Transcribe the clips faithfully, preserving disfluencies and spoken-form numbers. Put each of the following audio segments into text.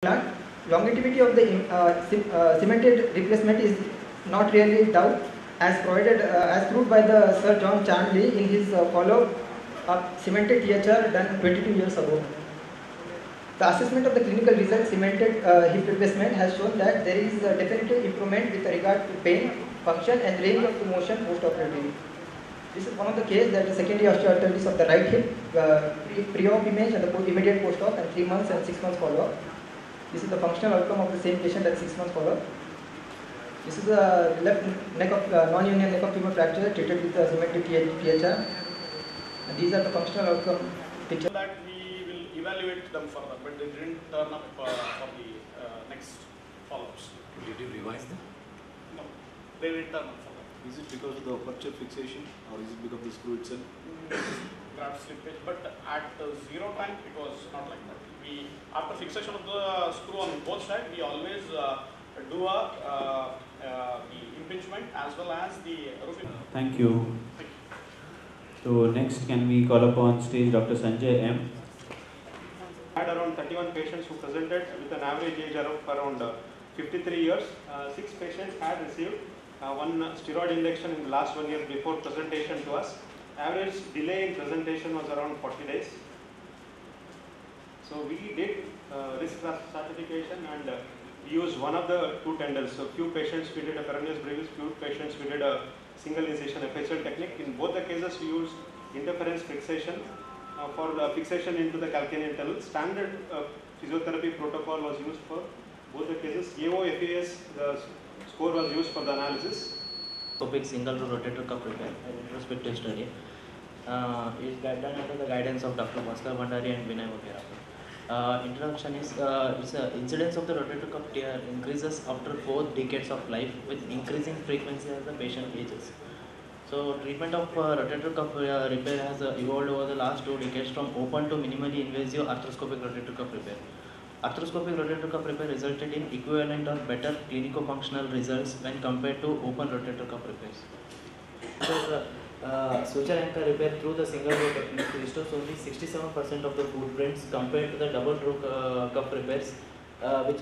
Longevity of the uh, uh, cemented replacement is not really doubt, as provided uh, as proved by the Sir John Charnley in his uh, follow-up cemented T H R done twenty-two years ago. The assessment of the clinical result cemented uh, hip replacement has shown that there is a definitive improvement with regard to pain, function and range of the motion post-operatively. This is one of the cases that the secondary osteoarthritis of the right hip, uh, pre-op image and the immediate post-op and three months and six months follow-up. This is the functional outcome of the same patient at six months follow-up. This is the left neck of uh, non-union neck of femur fracture treated with the cemented T H R. And these are the functional outcome picture. That we will evaluate them further, but they didn't turn up uh, for the uh, next follow-ups. Did you revise them? No, they didn't turn up further. Is it because of the aperture fixation or is it because of the screw itself? Perhaps slippage, but at uh, zero time it was not like that. We, after fixation of the screw on both sides, we always uh, do a uh, uh, the impingement as well as the roofing. Thank you. Thank you. So next, can we call upon stage Doctor Sanjay M. I had around thirty-one patients who presented with an average age of around uh, fifty-three years. Uh, six patients had received uh, one steroid injection in the last one year before presentation to us. Average delay in presentation was around forty days. So we did uh, risk stratification and uh, used one of the two tendons. So few patients we did a peroneus brevis, few patients we did a single incision F H L technique. In both the cases we used interference fixation uh, for the fixation into the calcaneal tunnel. Standard uh, physiotherapy protocol was used for both the cases. A O F A S, the score was used for the analysis. Topic single rotator cuff repair, an retrospective study. Uh, is done under the guidance of Doctor Bhaskar Bhandari and Vinay Vaghera. Uh, introduction is uh, it's a incidence of the rotator cuff tear increases after four decades of life with increasing frequency as the patient ages. So treatment of uh, rotator cuff uh, repair has uh, evolved over the last two decades from open to minimally invasive arthroscopic rotator cuff repair. Arthroscopic rotator cuff repair resulted in equivalent or better clinico-functional results when compared to open rotator cuff repairs. So, uh, suture anchor repair through the single row technique restores only sixty-seven percent of the footprints compared to the double row uh, cuff repairs, uh, which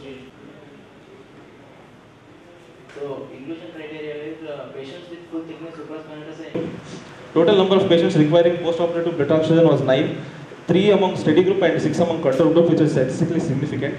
so inclusion criteria is uh, patients with full thickness supraspinatus. Total number of patients requiring post-operative blood transfusion was nine. Three among steady group and six among control group, which is statistically significant.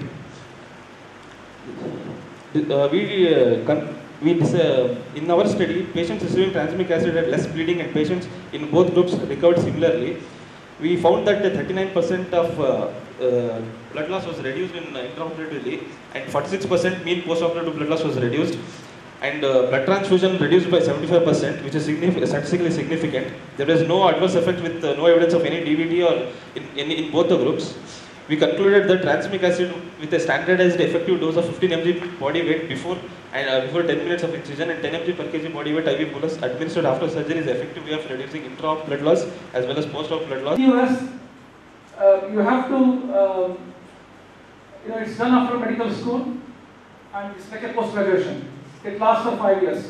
Uh, we uh, we uh, in our study, patients receiving transamic acid had less bleeding, and patients in both groups recovered similarly. We found that thirty-nine percent of uh, uh, blood loss was reduced in uh, intraoperatively, and forty-six percent mean post-operative blood loss was reduced. And uh, blood transfusion reduced by seventy-five percent, which is significant, statistically significant. There was no adverse effect with uh, no evidence of any D V T or in, in, in both the groups. We concluded that transamic acid with a standardized effective dose of fifteen milligrams body weight before and uh, before ten minutes of incision and ten milligrams per kg body weight I V bolus administered after surgery is effective way of reducing intra-op blood loss as well as post-op blood loss. In the U S, uh, you have to, um, you know, it's done after medical school and it's like a post-graduation. It lasts for five years.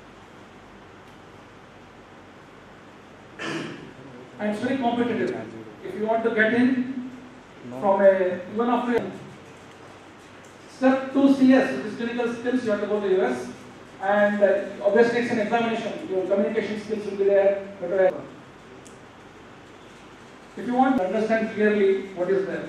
And it's very competitive. If you want to get in from a, even after step two C S, which is clinical skills, you have to go to the U S. And uh, obviously it's an examination. Your communication skills will be there. Whatever. If you want to understand clearly what is there.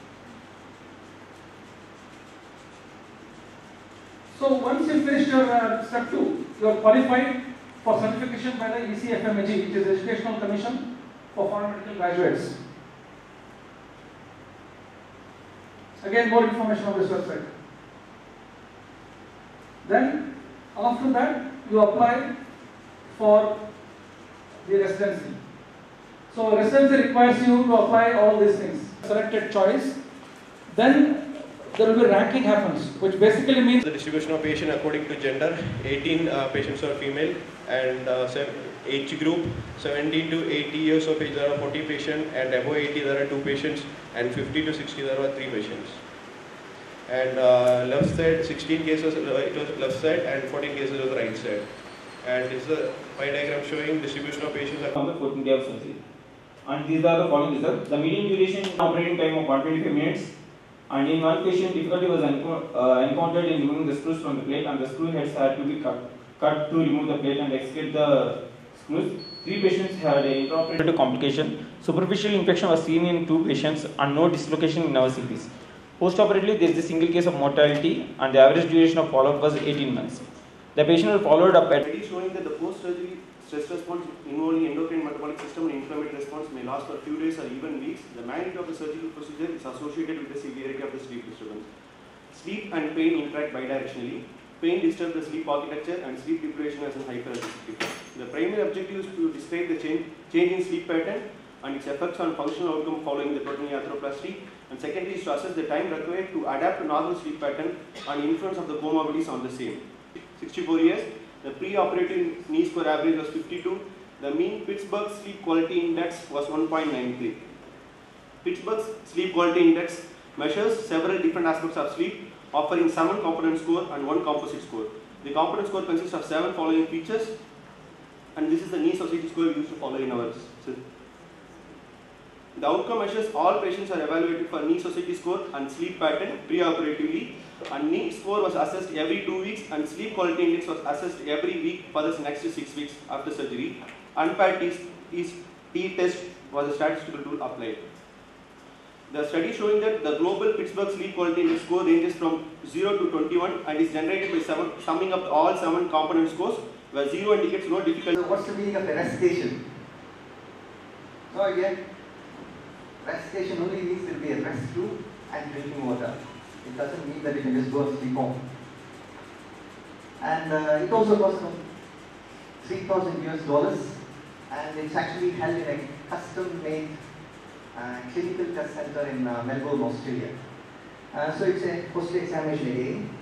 So once you finish your uh, step two, you are qualified for certification by the E C F M A G, which is Educational Commission for Foreign Medical Graduates. Again, more information on this website. Then, after that, you apply for the residency. So residency requires you to apply all these things. Selected choice. Then there will be ranking happens, which basically means the distribution of patient according to gender. eighteen uh, patients are female, and uh, age group seventeen to eighty years of age there are forty patients, and above eighty there are two patients, and fifty to sixty there are three patients. And uh, left side sixteen cases it was left side, and fourteen cases was right side. And this is a pie diagram showing distribution of patients on the fourteenth day of surgery. And these are the following results. The median duration operating time of one hundred twenty-five minutes. And in one patient, difficulty was enco- uh, encountered in removing the screws from the plate, and the screw heads had to be cut, cut to remove the plate and extricate the screws. Three patients had a intraoperative complication. Superficial infection was seen in two patients and no dislocation in our C Ps. Post-operatively, there is a single case of mortality, and the average duration of follow-up was eighteen months. The patient was followed up at Study showing that the post-surgery stress response involving endocrine metabolic system and inflammatory response may last for a few days or even weeks. The magnitude of the surgical procedure is associated with the severity of the sleep disturbance. Sleep and pain interact bidirectionally. Pain disturbs the sleep architecture and sleep deprivation as a hyperactivity. The primary objective is to describe the change, change in sleep pattern and its effects on functional outcome following the peritoneal arthroplasty. And secondly is to assess the time required to adapt to normal sleep pattern and influence of the comorbidities on the same. sixty-four years, the pre-operative knee score average was fifty-two. The mean Pittsburgh Sleep Quality Index was one point nine three. Pittsburgh Sleep Quality Index measures several different aspects of sleep, offering seven component score and one composite score. The component score consists of seven following features, and this is the knee society score we used to follow in our system. The outcome measures all patients are evaluated for knee society score and sleep pattern pre-operatively, and knee score was assessed every two weeks and sleep quality index was assessed every week for the next six weeks after surgery. Unpaired T-test was a statistical tool applied. The study showing that the global Pittsburgh Sleep Quality Index score ranges from zero to twenty-one and is generated by seven, summing up all seven component scores, where zero indicates no difficulty. So what's the meaning of the recitation? So again, recitation only means there will be a rest through and drinking water. It doesn't mean that you can just go and sleep home. And uh, it also costs three thousand U S dollars, and it's actually held in a custom-made uh, clinical test center in uh, Melbourne, Australia. Uh, so it's a post-examination again.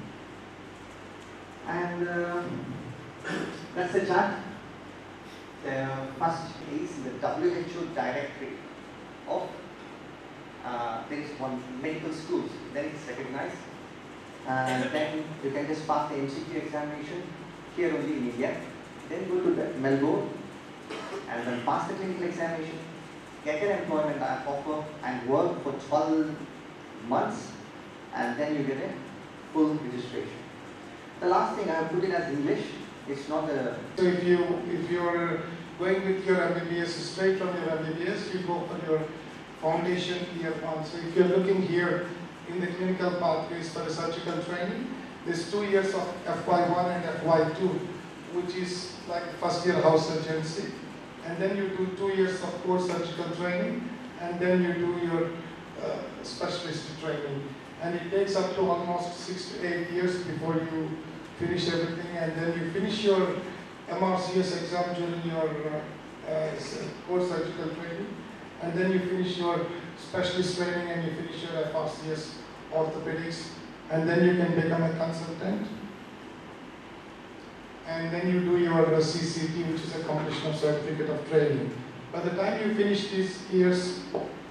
And uh, that's the chart. The first is the W H O directory of uh, there is one medical schools, then it's recognized. And then you can just pass the M C Q examination here only in India. Then go to the Melbourne and then pass the clinical examination, get an employment offer and work for twelve months, and then you get a full registration. The last thing I have put in as English, it's not a... So if you if you're going with your M B B S straight from your M B B S, you go for your foundation year one. So if you're looking here in the clinical pathways for the surgical training, there's two years of F Y one and F Y two, which is like first year house surgery. And then you do two years of core surgical training, and then you do your uh, specialist training. And it takes up to almost six to eight years before you finish everything, and then you finish your M R C S exam during your uh, uh, core surgical training, and then you finish your specialist training and you finish your F R C S orthopedics, and then you can become a consultant. And then you do your C C T, which is a completion of certificate of training. By the time you finish these years,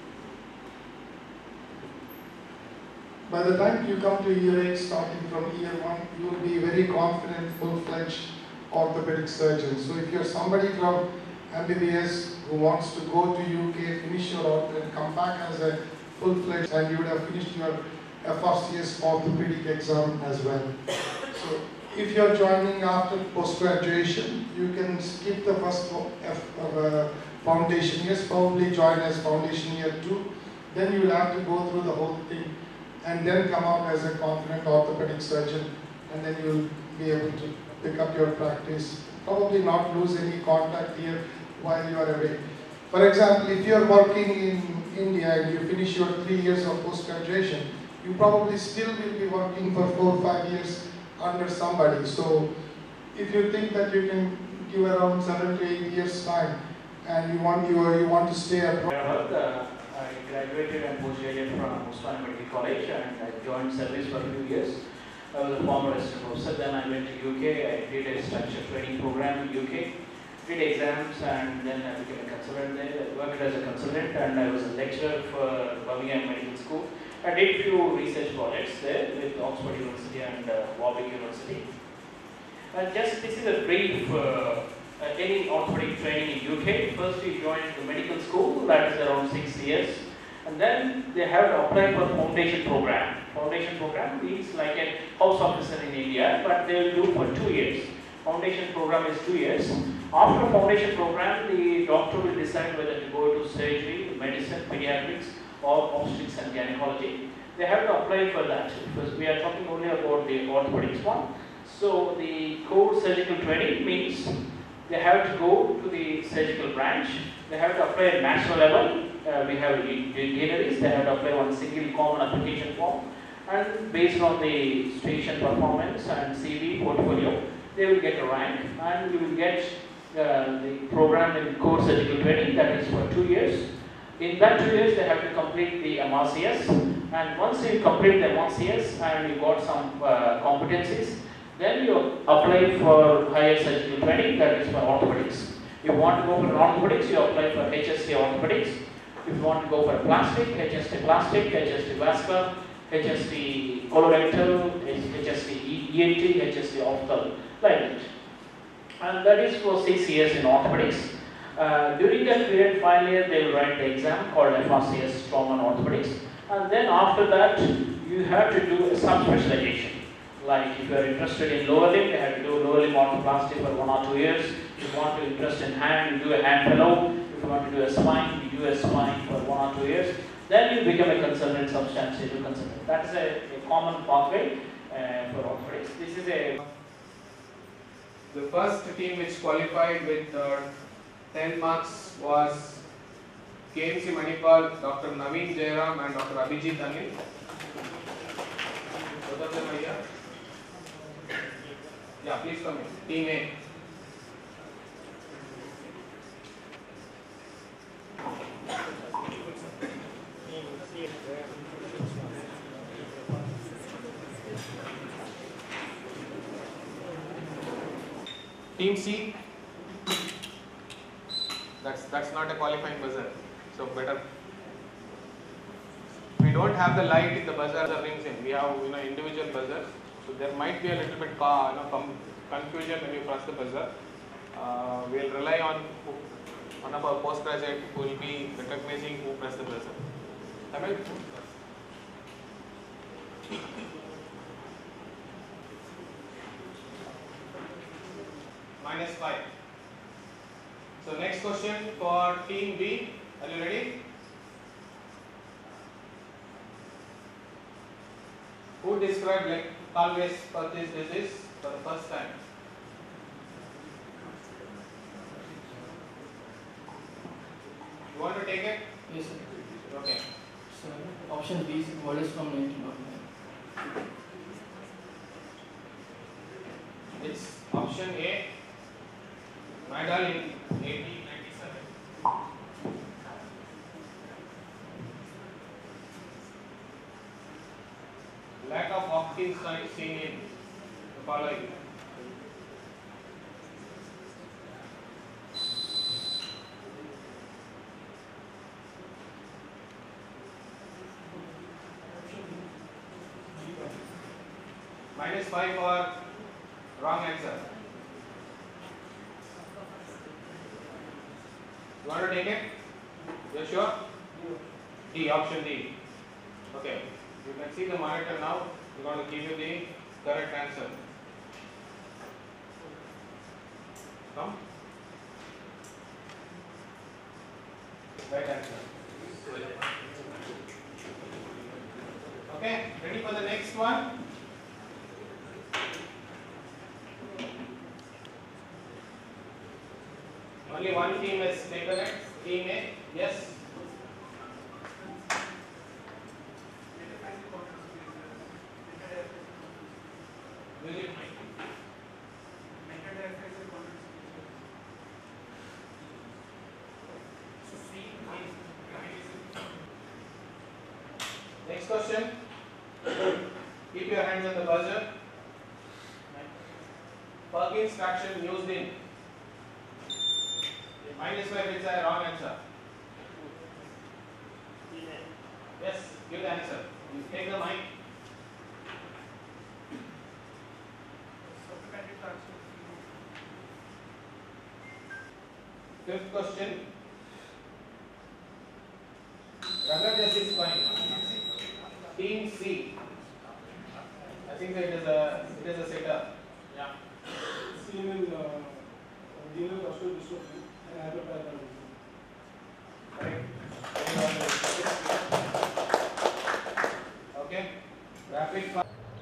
by the time you come to year eight, starting from year one, you will be very confident, full-fledged orthopedic surgeon. So if you're somebody from M B B S who wants to go to U K, finish your ortho and come back as a full-fledged, and you would have finished your F R C S orthopedic exam as well. So if you're joining after post-graduation, you can skip the first F, uh, foundation years, probably join as foundation year two. Then you will have to go through the whole thing and then come out as a confident orthopedic surgeon, and then you'll be able to pick up your practice. Probably not lose any contact here while you are away. For example, if you're working in India and you finish your three years of post-graduation, you probably still will be working for four or five years under somebody. So if you think that you can give around seven to eight years time and you want you, you want to stay abroad. Uh, I graduated and post-graduated from Osmania Medical College, and I joined service for a few years. I was a former assistant professor. Then I went to U K. I did a structured training program in U K, did exams, and then I became a consultant there. I worked as a consultant, and I was a lecturer for Birmingham Medical School. I did a few research projects there with Oxford University and uh, Warwick University. And just this is a brief uh, uh, any orthopedic training in U K. First you join the medical school, that is around six years, and then they have to apply for foundation program. Foundation program is like a house officer in India, but they will do for two years. Foundation program is two years. After foundation program, the doctor will decide whether to go to surgery, medicine, pediatrics, or obstetrics and gynecology. They have to apply for that because we are talking only about the orthopedics one. So the core surgical training means they have to go to the surgical branch. They have to apply at national level. Uh, we have deaneries. They have to apply one single common application form, and based on the station performance and C V portfolio, they will get a rank, and we will get uh, the program in core surgical training, that is for two years. In that two years, they have to complete the M R C S, and once you complete the M R C S and you got some uh, competencies, then you apply for higher surgical training, that is for orthopedics. If you want to go for orthopedics, you apply for H S C orthopedics. If you want to go for plastic, H S T plastic, H S T vascular, H S T colorectal, H S T E N T, H S T ophthalm, like that. And that is for six years in orthopedics. Uh, during that period, final year, they will write the exam called F R C S, trauma and orthopedics. And then after that, you have to do a subspecialization. Like if you are interested in lower limb, they have to do lower limb orthoplasty for one or two years. If you want to interest in hand, you do a hand fellow. If you want to do a spine, you do a spine for one or two years. Then you become a consultant, substantial consultant. That is a, a common pathway uh, for orthopedics. This is a The first team which qualified with uh, ten marks was K M C Manipal, Doctor Naveen Jairam and Doctor Abhijit Anil. Both of them are here. Yeah, please come in. Team A. Team C. That's that's not a qualifying buzzer, so better. We don't have the light in the buzzer that rings in. We have you know individual buzzers, so there might be a little bit uh, you know, confusion when you press the buzzer. Uh, we'll rely on who, one of our postgraduate who will be recognizing who pressed the buzzer. Tamil? Minus five. So next question for team B. Are you ready? Who described like always for this disease for the first time? You want to take it? Yes, sir. Okay. So option B is Wallace from nineteen oh nine. It's option A. Maydal in eighteen ninety-seven. Lack of Hopkins sign seen in the following. Minus five for wrong answer. You want to take it? You sure? D, option D. Okay. You can see the monitor now. We're going to give you the correct answer. Come. Right answer. Okay. Ready for the next one? Only one team has taken it. Team A, yes. Music. Next question. Keep your hands on the buzzer. Perkins fraction used in. Minus five is a wrong answer. Yes, give the answer. You take the mic. Fifth question. Ranga just is fine. Team C. think that it is a it is a setup. Yeah. Seen in uh, renal muscular dystrophy and hyperparathyroidism. Correct. Okay. Rapid fire.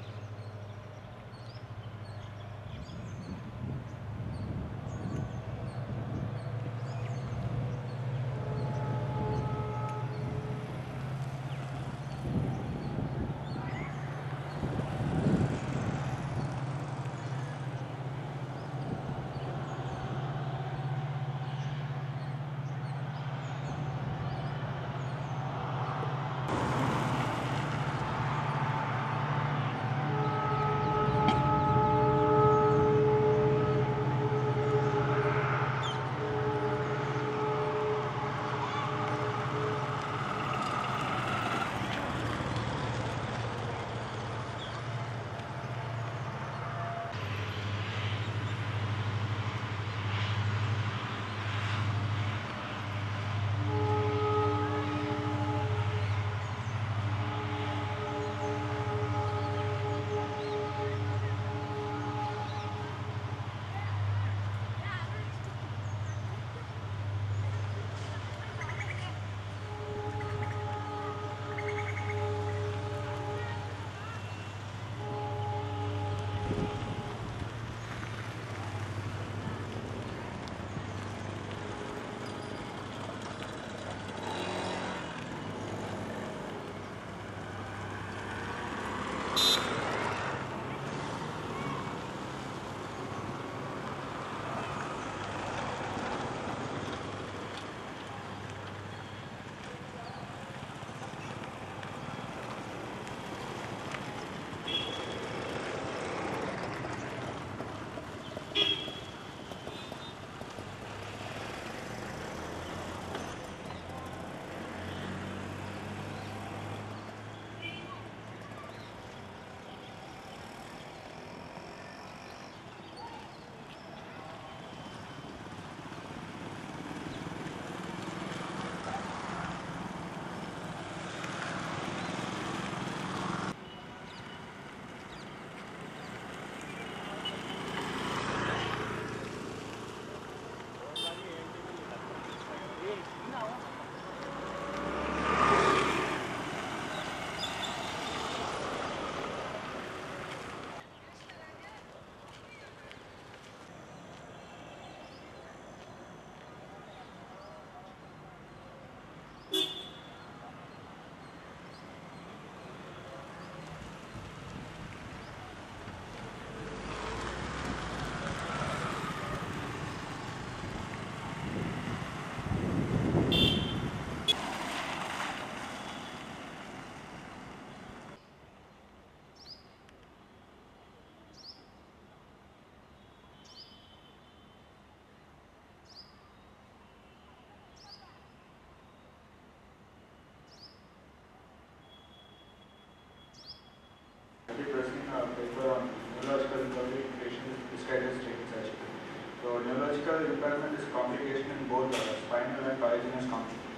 Presenting a paper on neurological recovery in patients with discrete strain surgery. So neurological impairment is complication in both uh, spinal and pyogenius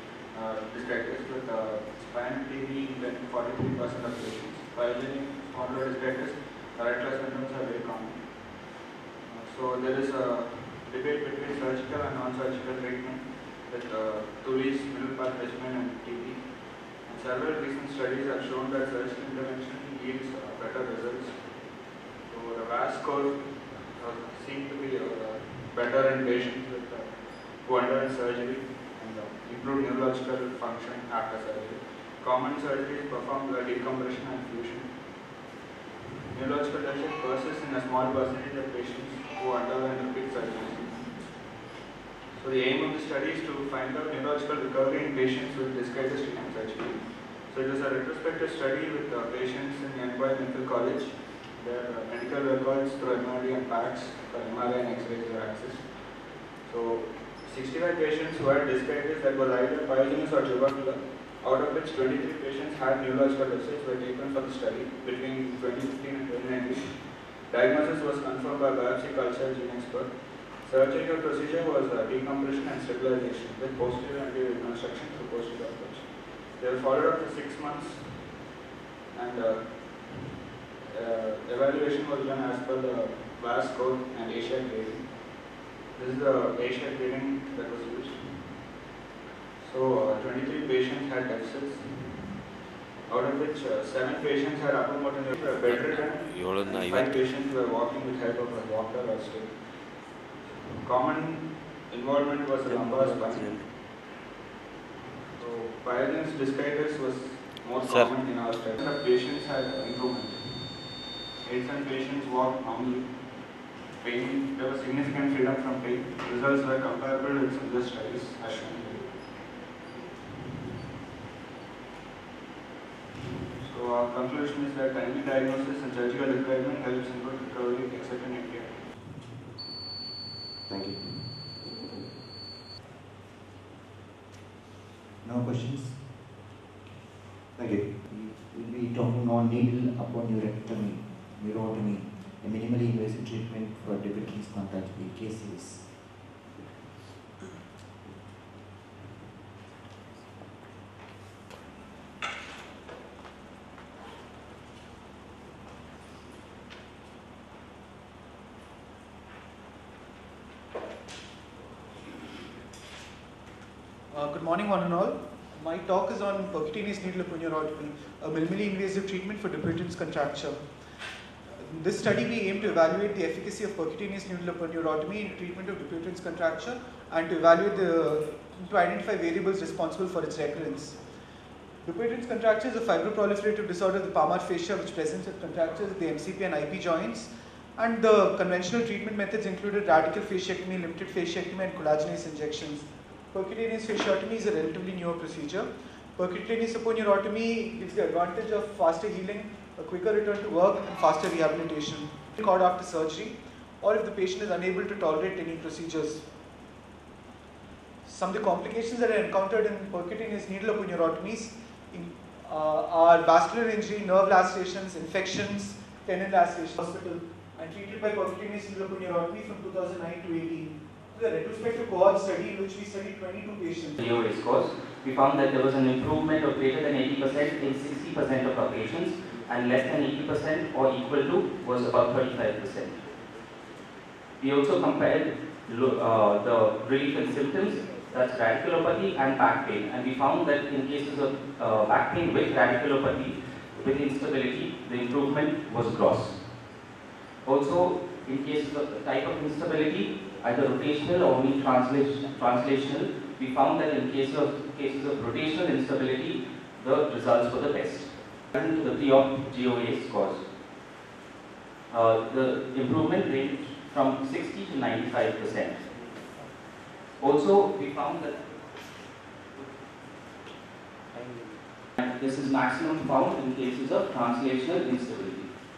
uh, discretis, with uh, spinal T B in forty-three percent of patients. Pyogenic chondrodyscretis, Rett symptoms are very common. Uh, so there is a debate between surgical and non-surgical treatment with uh, Tully's middle path regimen and T B. And several recent studies have shown that surgical intervention yields uh, better results. So the V A S score uh, seem to be uh, better in patients with uh, who underwent surgery and uh, improved neurological function after surgery. Common surgeries performed by decompression and fusion. Neurological deficit persists in a small percentage of patients who underwent repeat surgery. So the aim of the study is to find out neurological recovery in patients with discrete strain surgery. So it was a retrospective study with uh, patients in N Y Medical College. Their uh, medical records through M R I and PACS for M R I and X-rays were accessed. So sixty-five patients who had discretis that was either pyogenius or tubercular, out of which twenty-three patients had neurological deficits were taken for the study between twenty fifteen and twenty nineteen. Diagnosis was confirmed by biopsy culture gene expert. Surgical procedure was uh, decompression and stabilization with posterior and anterior reconstruction through posterior approach. They were followed up for six months and uh, uh, a evaluation was done as per the V A S code and Asia grading. This is the Asia grading that was used. So uh, twenty-three patients had deficits, out of which uh, seven patients had upper motor neuron bedridden, and five patients were walking with help of a walker or stick. Common involvement was the lumbar spine. So Peyerling's discitis was more Sir. common in our study. The patients had improvement. eighty-seven patients walked normally. Pain, there was significant freedom from pain. Results were comparable with similar studies as shown. So our conclusion is that timely diagnosis and surgical requirement helps in good recovery except in India. Thank you. No questions? Thank you. We will be talking on needle aponeurectomy, neurotomy, a minimally invasive treatment for Dupuytren's contractile cases. Uh, good morning, one and all. My talk is on percutaneous needle aponeurotomy, a minimally invasive treatment for Dupuytren's contracture. In this study, we aim to evaluate the efficacy of percutaneous needle aponeurotomy in treatment of Dupuytren's contracture and to evaluate the to identify variables responsible for its recurrence. Dupuytren's contracture is a fibroproliferative disorder of the palmar fascia which presents with contractures at the M C P and I P joints. And the conventional treatment methods included radical fasciectomy, limited fasciectomy, and collagenase injections. Percutaneous fasciotomy is a relatively newer procedure. Percutaneous aponeurotomy gives the advantage of faster healing, a quicker return to work, and faster rehabilitation. Record after surgery, or if the patient is unable to tolerate any procedures. Some of the complications that are encountered in percutaneous needle aponeurotomies in, uh, are vascular injury, nerve lacerations, infections, tendon lacerations. Hospital and treated by percutaneous needle aponeurotomy from two thousand nine to eighteen. The retrospective cohort study in which we studied twenty-two patients. G O A scores, we found that there was an improvement of greater than eighty percent in sixty percent of our patients and less than eighty percent or equal to was about thirty-five percent. We also compared uh, the relief in symptoms, that's radiculopathy and back pain, and we found that in cases of uh, back pain with radiculopathy, with instability, the improvement was gross. Also, in cases of the type of instability, either rotational or only translation, translational, we found that in case of, cases of rotational instability, the results were the best. To the pre-op G O A scores. Uh, the improvement ranged from sixty to ninety-five percent. Also, we found that and this is maximum found in cases of translational instability.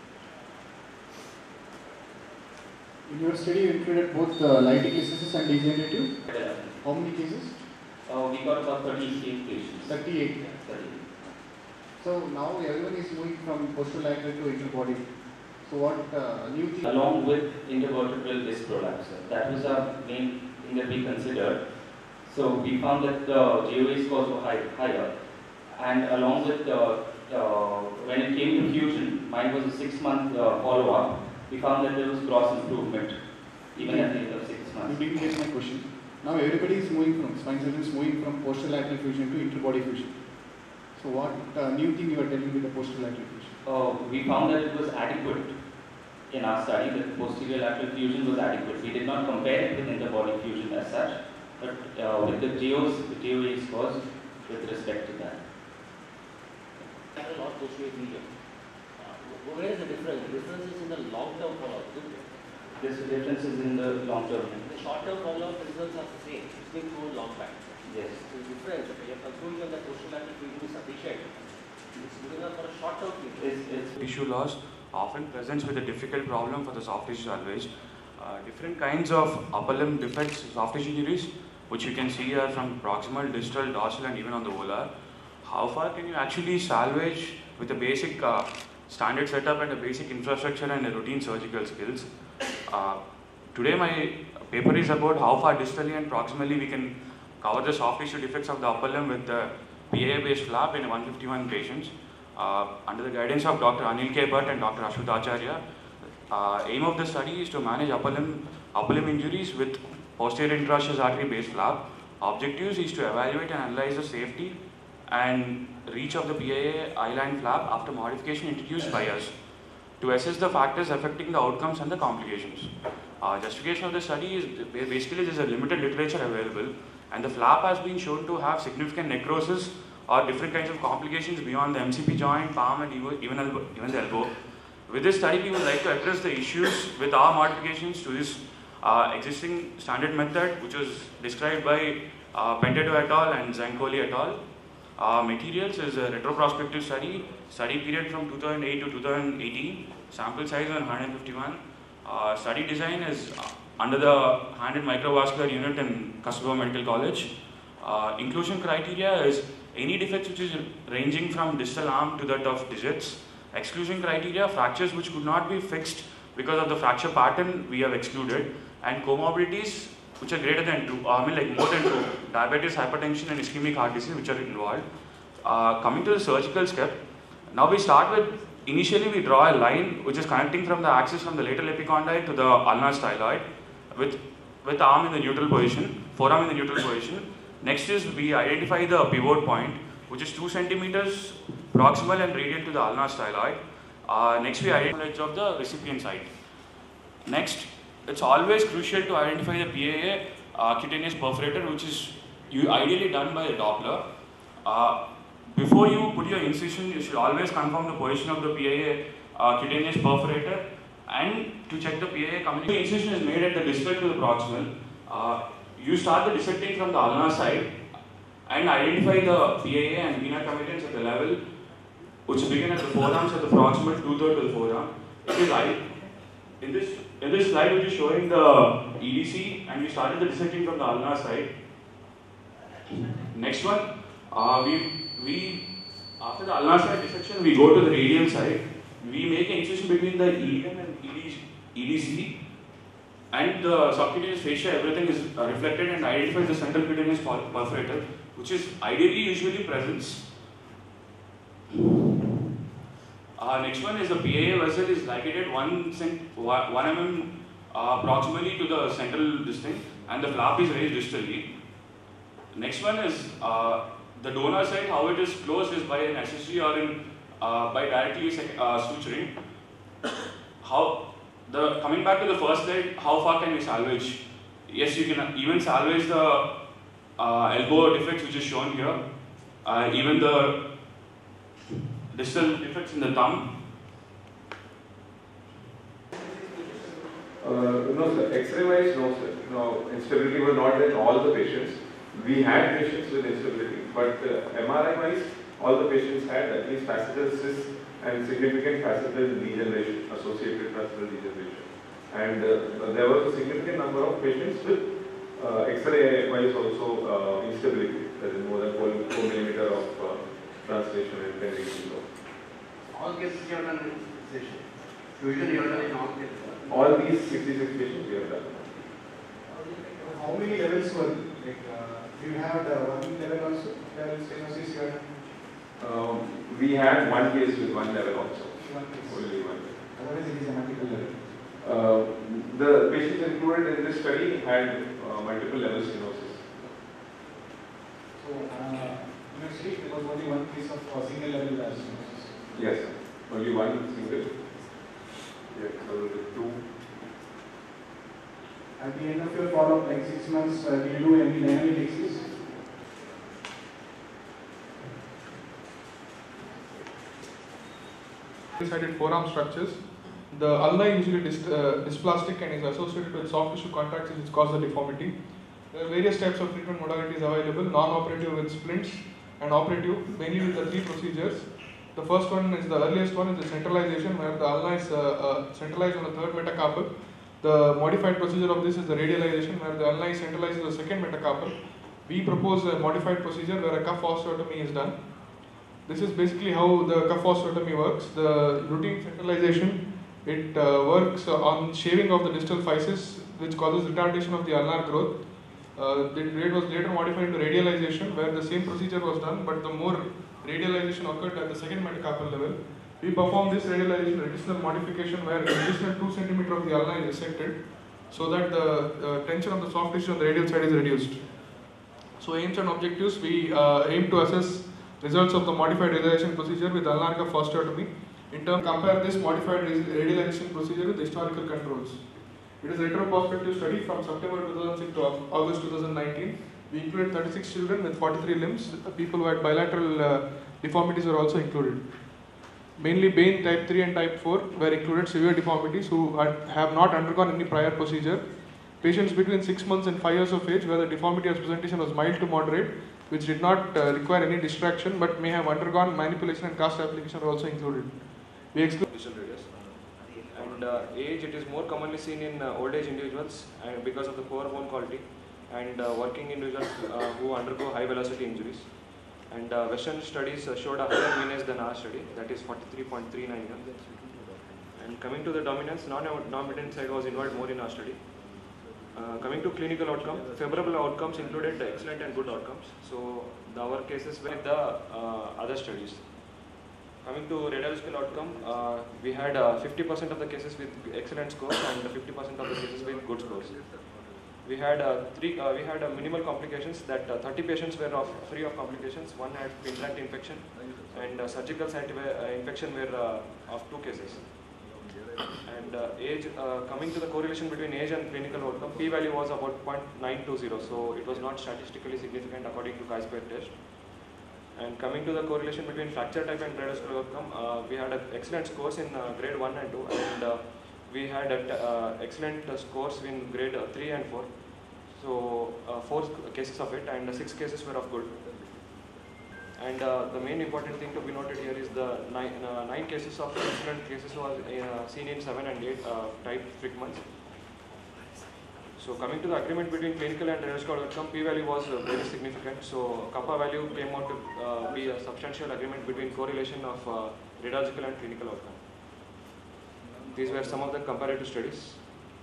In your study, you included both uh, light cases and degenerative. Yeah. How many cases? Uh, we got about thirty-eight patients. thirty-eight. thirty-eight. So now everyone is moving from posterolateral to interbody. So what uh, new thing? Along with intervertebral disc prolapse, that was our main thing that we considered. So we found that the G O A scores were high, higher, and along with uh, uh, when it came to fusion, mine was a six-month uh, follow-up. We found that there was gross improvement even at the end of six months. You didn't get my question. Now everybody is moving from spine surgeons moving from posterolateral fusion to interbody fusion. So what uh, new thing you are telling with the posterolateral fusion? Uh, we found that it was adequate in our study, that posterior lateral fusion was adequate. We did not compare it with interbody fusion as such, but uh, with the G O As, the G O A scores with respect to that. Not posterior fusion. Uh, where is the difference? The difference is in the long-term follow-up. This difference is in the long term. The short-term follow-up results are the same. It's been proven long back. Yes. So the difference, your conclusion that posterolateral fusion is sufficient. It's good enough for a short-term fusion. It's, it's Tissue loss often presents with a difficult problem for the soft tissue salvage. Uh, different kinds of upper limb defects, soft tissue injuries, which you can see here from proximal, distal, dorsal, and even on the volar. How far can you actually salvage with a basic uh, standard setup and a basic infrastructure and a routine surgical skills? Uh, today my paper is about how far distally and proximally we can cover the soft tissue defects of the upper limb with the P A I based flap in one hundred fifty-one patients. uh, under the guidance of Doctor Anil K. Bhatt and Doctor Ashwat Acharya. Uh, aim of the study is to manage upper limb, upper limb injuries with posterior interosseous artery based flap. Objectives is to evaluate and analyze the safety and reach of the P I A I-line flap after modification introduced by us to assess the factors affecting the outcomes and the complications. Uh, justification of the study is basically there is a limited literature available, and the flap has been shown to have significant necrosis or different kinds of complications beyond the M C P joint, palm, and even, elbow, even the elbow. With this study, we would like to address the issues with our modifications to this uh, existing standard method, which was described by uh, Pentedo et al. And Zancoli et al. Uh, materials is a retroprospective study, study period from two thousand eight to two thousand eighteen, sample size one hundred fifty-one. Uh, study design is under the hand and microvascular unit in Kasturba Medical College. Uh, inclusion criteria is any defects which is ranging from distal arm to that of digits. Exclusion criteria, fractures which could not be fixed because of the fracture pattern we have excluded, and comorbidities which are greater than two, I mean like more than two, diabetes, hypertension and ischemic heart disease which are involved. Uh, coming to the surgical step, now we start with, initially we draw a line which is connecting from the axis from the lateral epicondyle to the ulnar styloid with, with arm in the neutral position, forearm in the neutral position. Next is we identify the pivot point which is two centimeters proximal and radial to the ulnar styloid. Uh, next we identify the edge of the recipient side. Next, it's always crucial to identify the P A A uh, cutaneous perforator, which is you ideally done by a Doppler. Uh, before you put your incision, you should always confirm the position of the P A A uh, cutaneous perforator, and to check the P A A communication. The incision is made at the distal to the proximal. Uh, you start the dissecting from the ulnar side and identify the P A A and vena committions at the level which begin at the forearms at the proximal two-thirds to the forearm. It is I. In this In this slide, which is showing the E D C, and we started the dissecting from the ulnar side. Next one, uh, we, we after the ulnar side dissection, we go to the radial side. We make an incision between the E D M and E D C, and the subcutaneous fascia, everything is uh, reflected and identifies the central cutaneous perforator, which is ideally usually present. Uh, next one is the P A A vessel is ligated one cent, one mm uh, proximally to the central distinct, and the flap is raised distally. Next one is uh, the donor side. How it is closed is by an accessory or in uh, by directly uh, suturing. How the coming back to the first slide, how far can we salvage? Yes, you can even salvage the uh, elbow defects which is shown here. Uh, even the distal defects in the thumb. Uh, no sir, X-ray wise no sir. No, instability was not in all the patients. We had patients with instability, but uh, M R I wise, all the patients had at least facetal cysts and significant facetal degeneration, associated facetal degeneration. And uh, there was a significant number of patients with uh, X-ray wise also uh, instability, that is more than four, four millimeter of uh, translation and ten degrees of. All cases you have done in session. Usually you have done in all cases. All these sixty-six patients we have done. How many levels were like? Uh, do you have the one level also? Level stenosis you have done? Um, we had one case with one level also. One case. Only one. Otherwise it is a multiple level. Uh, the patients included in this study had uh, multiple level stenosis. So, uh, in your study there was only one case of uh, single level stenosis. Yes, only one single. Yeah, so two. At the end of your follow-up, like six months, uh, do you do any dynamic exercise? Sided forearm structures. The ulna usually dis uh, dysplastic and is associated with soft tissue contractures which cause the deformity. There are various types of treatment modalities available, non-operative with splints and operative, mainly with the three procedures. The first one is the earliest one is the centralization, where the ulna is uh, uh, centralized on the third metacarpal. The modified procedure of this is the radialization, where the ulna is centralized to the second metacarpal. We propose a modified procedure where a cuff osteotomy is done. This is basically how the cuff osteotomy works. The routine centralization, it uh, works on shaving of the distal physis, which causes retardation of the ulnar growth. Uh, it was later modified into radialization, where the same procedure was done, but the more radialization occurred at the second metacarpal level. We performed this radialization additional modification where additional two centimeter of the ulna is resected so that the uh, tension of the soft tissue on the radial side is reduced. So aims and objectives, we uh, aim to assess results of the modified radialization procedure with ulnar fasciotomy. In turn, compare this modified radialization procedure with historical controls. It is a retrospective study from September two thousand six to August two thousand nineteen. We included thirty-six children with forty-three limbs. People who had bilateral uh, deformities were also included. Mainly Bain type three and type four were included severe deformities who had, have not undergone any prior procedure. Patients between six months and five years of age where the deformity as presentation was mild to moderate, which did not uh, require any distraction but may have undergone manipulation and cast application were also included. We exclude and uh, age, it is more commonly seen in uh, old age individuals and because of the poor bone quality, and uh, working individuals uh, who undergo high velocity injuries. And uh, Western studies uh, showed a higher mean age than our study, that is forty-three point three nine. And coming to the dominance, non-dominant side was involved more in our study. Uh, coming to clinical outcome, favorable outcomes included excellent and good outcomes. So the, our cases were the uh, other studies. Coming to radiological outcome, uh, we had fifty percent uh, of the cases with excellent scores and fifty percent of the cases with good scores. We had uh, three. Uh, we had uh, minimal complications. That uh, thirty patients were of free of complications. One had pin tract infection, and uh, surgical site uh, infection were uh, of two cases. And uh, age, uh, coming to the correlation between age and clinical outcome, p-value was about zero point nine two zero. So it was not statistically significant according to chi-square test. And coming to the correlation between fracture type and radiological outcome, uh, we had uh, excellent scores in uh, grade one and two, and uh, we had uh, excellent uh, scores in grade uh, three and four. So uh, four cases of it, and uh, six cases were of good. And uh, the main important thing to be noted here is the nine, uh, nine cases of excellent cases was uh, seen in seven and eight uh, type Frickmans. So coming to the agreement between clinical and radiological outcome, p-value was uh, very significant. So kappa value came out to uh, be a substantial agreement between correlation of uh, radiological and clinical outcome. These were some of the comparative studies.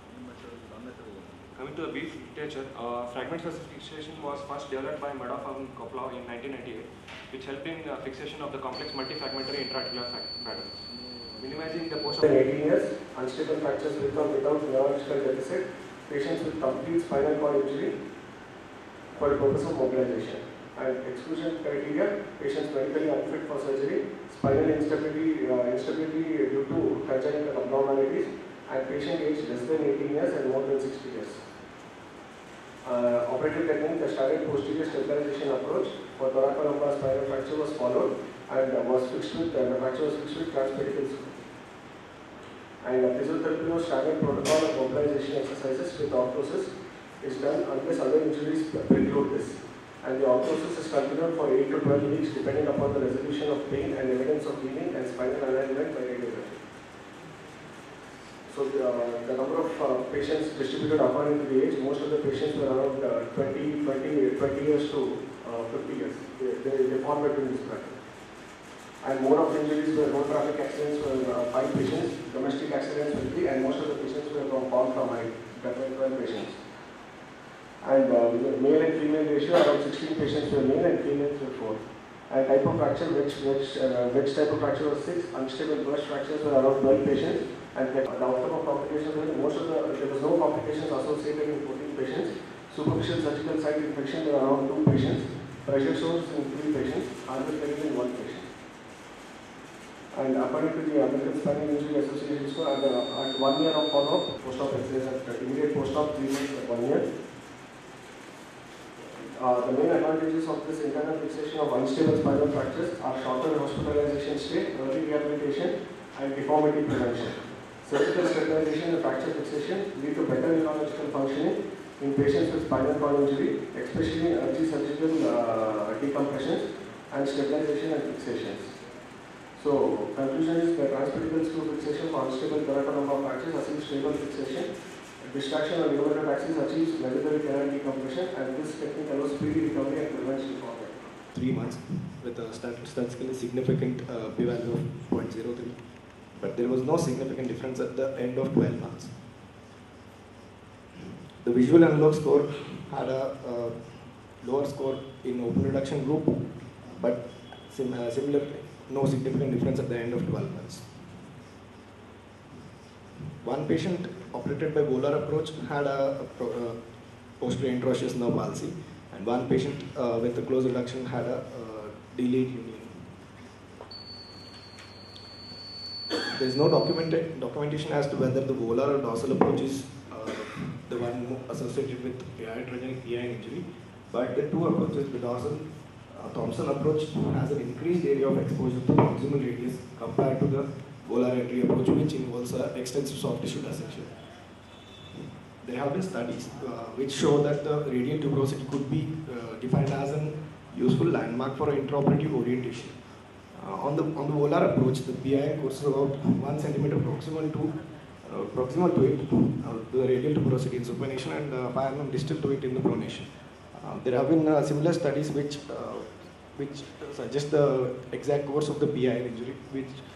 Coming to the brief literature, uh, fragment fixation was first developed by Madoff and Koplow in nineteen ninety-eight, which helped in uh, fixation of the complex multifragmentary intraarticular patterns. Minimizing the post of eighteen years, unstable fractures with or without neurological deficit, patients with complete spinal cord injury for the purpose of mobilization. And exclusion criteria, patients medically unfit for surgery, spinal instability, uh, instability due to congenital abnormalities, and patient age less than eighteen years and more than sixty years. Uh, operative technique, the standard posterior stabilization approach for thoracolumbar spinal fracture was followed and uh, was fixed with, uh, the fracture was fixed with transpedical screw. And uh, physiotherapy was standard protocol of mobilization exercises with orthosis is done unless other injuries preclude this. And the orthosis is continued for eight to twelve weeks depending upon the resolution of pain and evidence of healing and spinal alignment by radiography. So the, uh, the number of uh, patients distributed according to the age, most of the patients were around uh, twenty, twenty, twenty years to uh, fifty years. They, they, they fall between this bracket. And more of injuries were road traffic accidents were uh, five patients, domestic accidents were three, and most of the patients were from fall from height, that were twelve patients. And uh, with the male and female ratio, around sixteen patients were male and females were four. And type of fracture, which, which, uh, which type of fracture was six, unstable burst fractures were around twelve patients. And the outcome of complications were most of the, there was no complications associated in fourteen patients. Superficial surgical site infection were around two patients. Pressure sores in three patients. Harvard failure in one patient. And according to the American Spinal Injury Association score, at, at one year of follow-up, post-op exercise, at immediate post-op, three months at one year. Uh, the main advantages of this internal fixation of unstable spinal fractures are shorter hospitalization stay, early rehabilitation, and deformity prevention. Surgical stabilization and fracture fixation lead to better neurological functioning in patients with spinal cord injury, especially in early surgical uh, decompressions and stabilization and fixations. So, conclusion is the transpedical screw fixation for unstable thoracolumbar fractures achieves stable fixation. Distraction on pneumotor axis achieves medullary canal decompression, and this technique allows speedy recovery and prevents deformity. Three months with a statistically significant uh, p-value of zero point zero three, but there was no significant difference at the end of twelve months. The visual analog score had a uh, lower score in open reduction group, but sim uh, similar, no significant difference at the end of twelve months. One patient operated by volar approach had a, a pro, uh, posterior interosseous nerve palsy, and one patient uh, with a close reduction had a uh, delayed union. There is no documented documentation as to whether the volar or dorsal approach is uh, the one associated with iatrogenic P I N injury, but the two approaches, the dorsal uh, Thompson approach has an increased area of exposure to proximal radius compared to the volar entry approach, which involves uh, extensive soft tissue dissection. There have been studies uh, which show that the radial tuberosity could be uh, defined as an useful landmark for intraoperative orientation. Uh, on the on the volar approach, the P I N course is about one centimeter proximal to uh, proximal to it, uh, the radial tuberosity in supination, and uh, five millimeters distal to it in the pronation. Uh, there have been uh, similar studies which uh, which suggest the exact course of the P I N injury, which